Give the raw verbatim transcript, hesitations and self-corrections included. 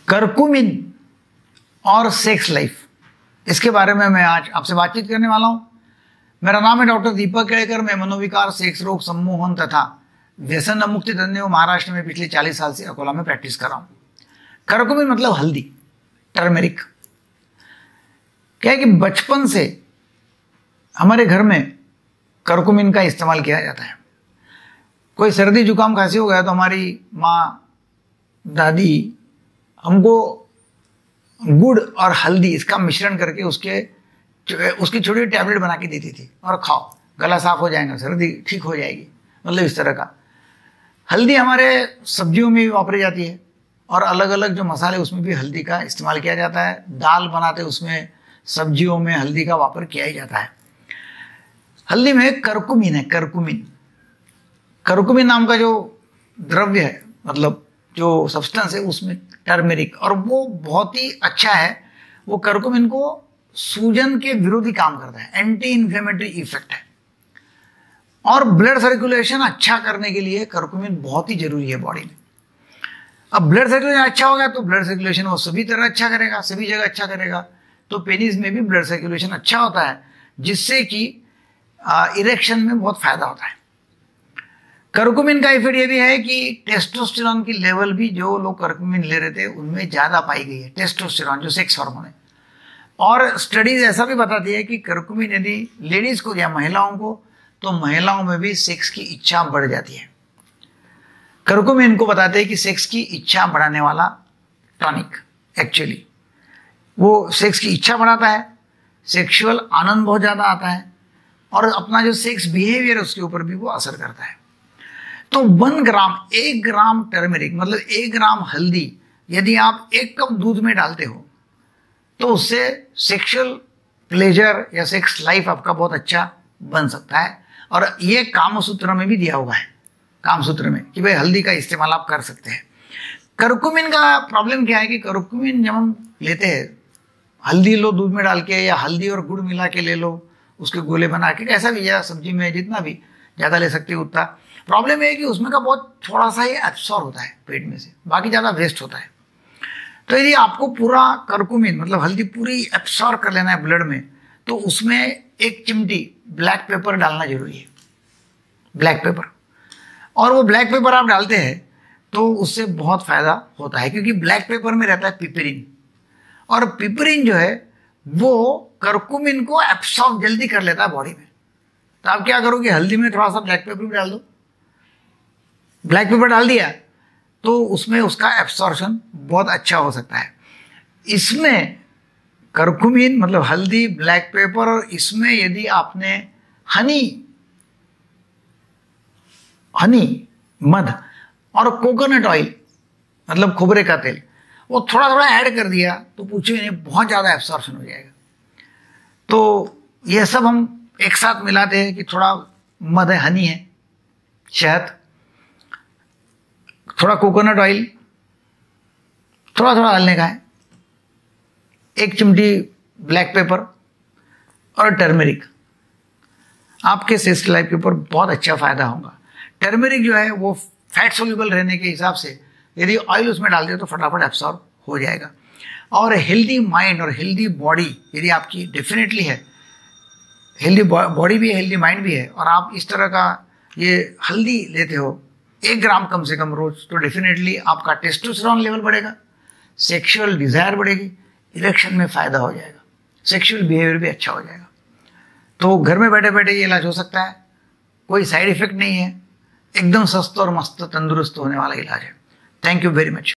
करकुमिन और sex life, इसके बारे में मैं आज आपसे बातचीत करने वाला हूं। मेरा नाम है डॉक्टर दीपक केड़कर। मैं मनोविकार, सेक्स रोग, सम्मोहन तथा व्यसन मुक्ति तज्ञ महाराष्ट्र में पिछले चालीस साल से अकोला में प्रैक्टिस कर रहा हूं। करकुमिन मतलब हल्दी, टर्मेरिक। क्या है कि बचपन से हमारे घर में करकुमिन का इस्तेमाल किया जाता है। कोई सर्दी जुकाम खांसी हो गया तो हमारी माँ, दादी हमको गुड़ और हल्दी इसका मिश्रण करके उसके उसकी छोटी टैबलेट बना के देती थी, और खाओ, गला साफ हो जाएगा, सर्दी ठीक हो जाएगी, मतलब इस तरह का। हल्दी हमारे सब्जियों में भी वापरी जाती है, और अलग अलग जो मसाले उसमें भी हल्दी का इस्तेमाल किया जाता है। दाल बनाते उसमें, सब्जियों में हल्दी का वापर किया ही जाता है। हल्दी में करकुमिन है, करकुमिन करकुमिन नाम का जो द्रव्य है, मतलब जो सब्सटेंस है, उसमें टर्मेरिक, और वो बहुत ही अच्छा है। वो करकुमिन को सूजन के विरोधी काम करता है, एंटी इन्फ्लेमेटरी इफेक्ट है, और ब्लड सर्कुलेशन अच्छा करने के लिए करकुमिन बहुत ही जरूरी है बॉडी में। अब ब्लड सर्कुलेशन अच्छा हो गया तो ब्लड सर्कुलेशन वो सभी तरह अच्छा करेगा, सभी जगह अच्छा करेगा। तो पेनिस में भी ब्लड सर्कुलेशन अच्छा होता है, जिससे कि इरेक्शन में बहुत फायदा होता है। करकुमिन का इफेक्ट ये भी है कि टेस्टोस्टेरोन की लेवल भी, जो लोग करकुमिन ले रहे थे उनमें ज़्यादा पाई गई है, टेस्टोस्टेरोन जो सेक्स हार्मोन है। और स्टडीज ऐसा भी बताती है कि करकुमिन यदि लेडीज को या महिलाओं को, तो महिलाओं में भी सेक्स की इच्छा बढ़ जाती है। करकुमिन को बताते हैं कि सेक्स की इच्छा बढ़ाने वाला टॉनिक, एक्चुअली वो सेक्स की इच्छा बढ़ाता है, सेक्सुअल आनंद बहुत ज़्यादा आता है, और अपना जो सेक्स बिहेवियर है उसके ऊपर भी वो असर करता है। तो वन ग्राम एक ग्राम टर्मेरिक मतलब एक ग्राम हल्दी यदि आप एक कप दूध में डालते हो, तो उससे सेक्सुअल प्लेजर या सेक्स लाइफ आपका बहुत अच्छा बन सकता है। और ये कामसूत्र में भी दिया हुआ है, कामसूत्र में, कि भाई हल्दी का इस्तेमाल आप कर सकते हैं। करकुमिन का प्रॉब्लम क्या है कि करकुमिन जब हम लेते हैं, हल्दी लो दूध में डाल के, या हल्दी और गुड़ मिला के ले लो, उसके गोले बना के, कैसा भी, या सब्जी में जितना भी ज़्यादा ले सकते हो उतना। प्रॉब्लम ये है कि उसमें का बहुत थोड़ा सा ही एब्सॉर्ब होता है पेट में से, बाकी ज़्यादा वेस्ट होता है। तो यदि आपको पूरा करकुमिन मतलब हल्दी पूरी एब्सॉर्ब कर लेना है ब्लड में, तो उसमें एक चिमटी ब्लैक पेपर डालना जरूरी है, ब्लैक पेपर। और वो ब्लैक पेपर आप डालते हैं तो उससे बहुत फायदा होता है, क्योंकि ब्लैक पेपर में रहता है पिपरिन, और पिपरिन जो है वो करकुमिन को एब्सॉर्ब जल्दी कर लेता है बॉडी में। तो आप क्या करोगे, हल्दी में थोड़ा सा ब्लैक पेपर भी डाल दो, ब्लैक पेपर डाल दिया तो उसमें उसका एब्सॉर्प्शन बहुत अच्छा हो सकता है। इसमें करकुमिन मतलब हल्दी, ब्लैक पेपर, और इसमें यदि आपने हनी हनी मध और कोकोनट ऑयल मतलब खोबरे का तेल, वो थोड़ा थोड़ा ऐड कर दिया, तो पूछिए नहीं, बहुत ज़्यादा एब्सॉर्प्शन हो जाएगा। तो ये सब हम एक साथ मिलाते हैं कि थोड़ा मध है, हनी है, शहद, थोड़ा कोकोनट ऑयल, थोड़ा थोड़ा डालने का है, एक चिमटी ब्लैक पेपर और टर्मेरिक, आपके सेक्स लाइफ के ऊपर बहुत अच्छा फायदा होगा। टर्मेरिक जो है वो फैट सोल्यूबल रहने के हिसाब से यदि ऑयल उसमें डाल दिया तो फटाफट एब्सॉर्ब हो जाएगा। और हेल्दी माइंड और हेल्दी बॉडी यदि आपकी डेफिनेटली है, हेल्दी बॉडी भी है, हेल्दी माइंड भी है, और आप इस तरह का ये हल्दी लेते हो एक ग्राम कम से कम रोज, तो डेफिनेटली आपका टेस्टोस्टेरोन लेवल बढ़ेगा, सेक्सुअल डिजायर बढ़ेगी, इरेक्शन में फायदा हो जाएगा, सेक्सुअल बिहेवियर भी अच्छा हो जाएगा। तो घर में बैठे बैठे ये इलाज हो सकता है, कोई साइड इफेक्ट नहीं है, एकदम सस्ता और मस्त तंदुरुस्त होने वाला इलाज है। Thank you very much.